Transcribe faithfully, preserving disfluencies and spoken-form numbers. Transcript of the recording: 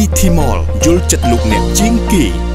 វីធី Mall យល់ចិត្តលោកអ្នកជាងគេ